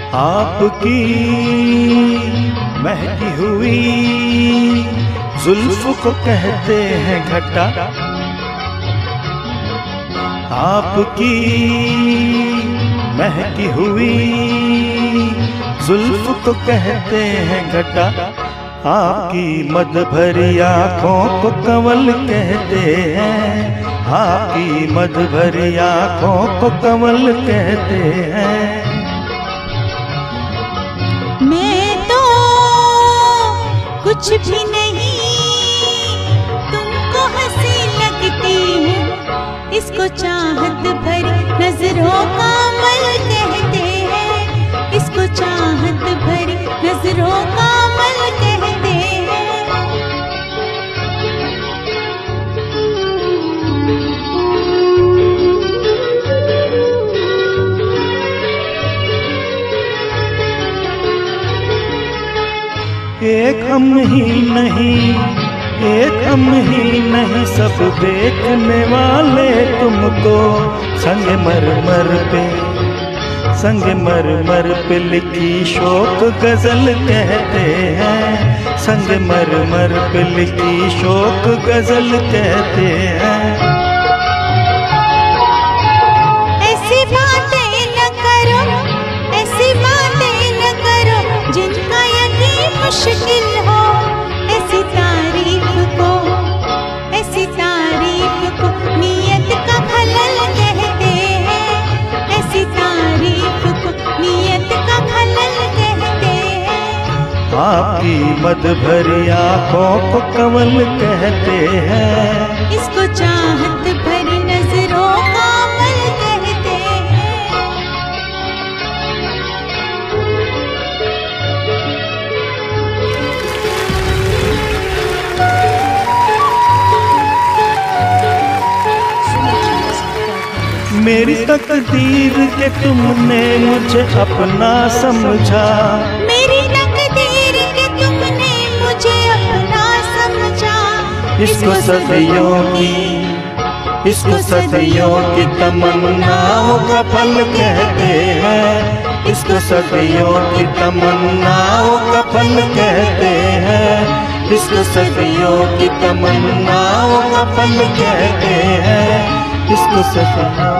आपकी महकी हुई जुल्फ को कहते हैं घटा, आपकी महकी हुई जुल्फ को कहते हैं घटा, आपकी मद भरी आँखों को कंवल कहते हैं, आपकी मद भरी आँखों को कंवल कहते हैं। मैं तो कुछ भी नहीं तुमको हंसी लगती हूँ, इसको चाहत भरी नजरों का मल कहते हैं, इसको चाहत भरी नजरों का मल कहते हैं। एक हम ही नहीं, एक हम ही नहीं, सब देखने वाले तुमको संगमरमर पे, संगमरमर पे लिखी शोक गजल कहते हैं, संगमरमर पे लिखी शोक गजल कहते हैं। ऐसी बातें न करो, ऐसी बातें न करो जिनका यकीन मुश्किल हो, ऐसी तारीफ को नियत का खलल कहते हैं, ऐसी तारीफ को नियत का खलल कहते हैं। आपकी मद भरी आँखों को कंवल कहते हैं, इसको चाहत भरी नजरों का मल कहते हैं। मेरी तकदीर के तुमने मुझे अपना समझा, मेरी तकदीर के तुमने मुझे अपना समझा, इसको सदियों की तमन्नाओं का फल कहते हैं, इसको सदियों की तमन्नाओं का फल कहते हैं, इसको सदियों की तमन्नाओं का फल कहते हैं, इसको सदियों